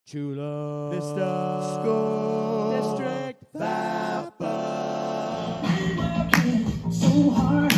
Chula Vista School District VAPA. So hard,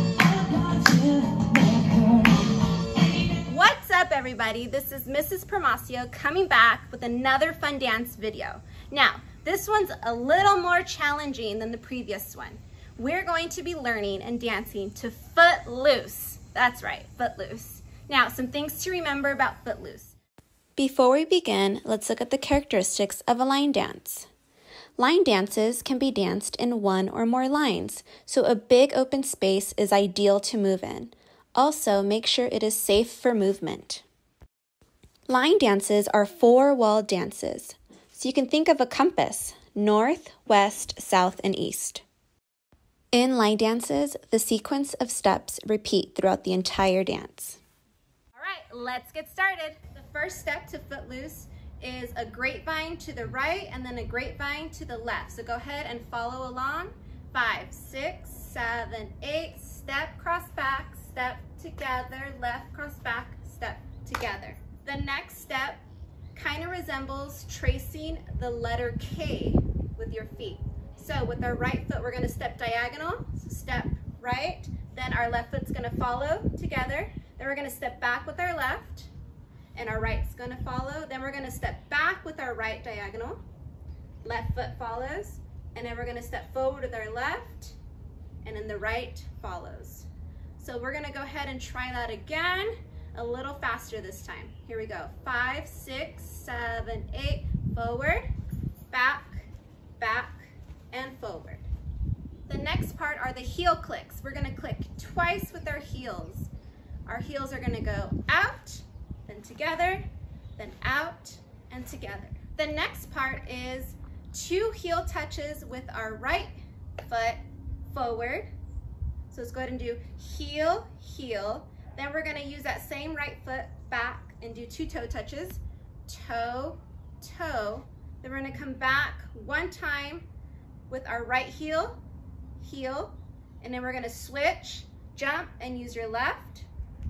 what's up, everybody? This is Mrs. Primacio coming back with another fun dance video. Now, this one's a little more challenging than the previous one. We're going to be learning and dancing to Footloose. That's right, Footloose. Now, some things to remember about Footloose. Before we begin, let's look at the characteristics of a line dance. Line dances can be danced in one or more lines, so a big open space is ideal to move in. Also, make sure it is safe for movement. Line dances are four-wall dances, so you can think of a compass: north, west, south, and east. In line dances, the sequence of steps repeat throughout the entire dance. All right, let's get started. The first step to Footloose is a grapevine to the right and then a grapevine to the left. So go ahead and follow along. 5, 6, 7, 8, step, cross back, step together, left, cross back, step together. The next step kind of resembles tracing the letter K with your feet. So with our right foot, we're going to step diagonal, so step right, then our left foot's going to follow together, then we're going to step back with our left, and our right's going to follow, then we're going to step back with our right diagonal, left foot follows, and then we're going to step forward with our left, and then the right follows. So we're going to go ahead and try that again, a little faster this time. Here we go. 5, 6, 7, 8, forward, back, back, and forward. The next part are the heel clicks. We're going to click twice with our heels. Our heels are going to go out, then together, then out, and together. The next part is 2 heel touches with our right foot forward. So let's go ahead and do heel, heel. Then we're going to use that same right foot back and do 2 toe touches. Toe, toe. Then we're going to come back one time with our right heel, heel, and then we're going to switch, jump and use your left,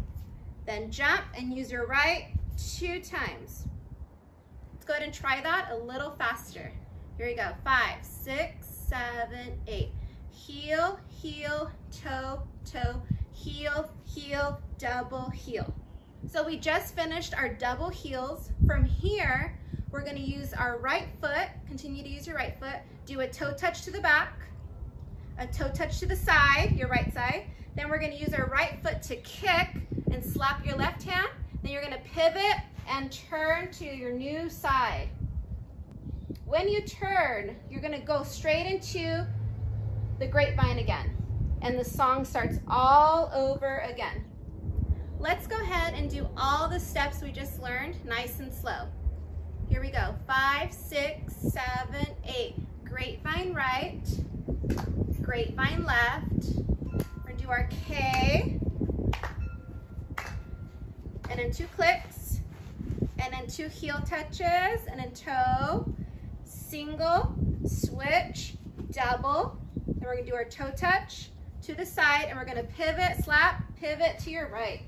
then jump and use your right 2 times. Let's go ahead and try that a little faster. Here we go. 5, 6, 7, 8. Heel, heel, toe, toe, heel, heel, double heel. So we just finished our double heels. From here, we're going to use our right foot, continue to use your right foot, do a toe touch to the back, a toe touch to the side, your right side. Then we're going to use our right foot to kick and slap your left hand. Then you're going to pivot and turn to your new side. When you turn, you're going to go straight into the grapevine again, and the song starts all over again. Let's go ahead and do all the steps we just learned nice and slow. Here we go. 5, 6, 7, 8. Grapevine right, grapevine left. We're going to do our K, and then 2 clicks, and then 2 heel touches, and then toe, single, switch, double. Then we're going to do our toe touch to the side, and we're going to pivot, slap, pivot to your right.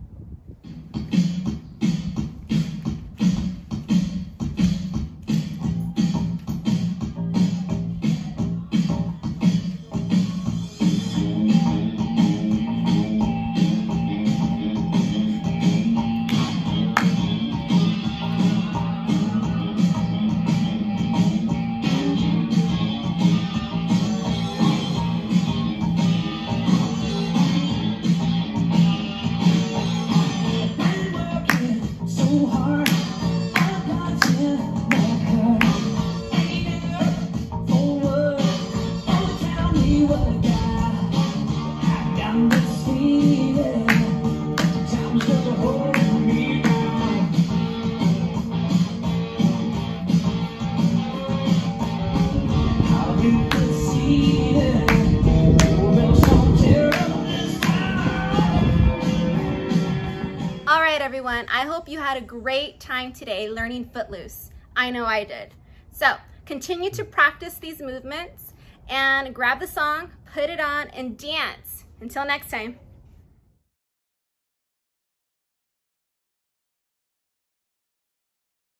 Everyone, I hope you had a great time today learning Footloose. I know I did. So continue to practice these movements and grab the song, put it on, and dance. Until next time.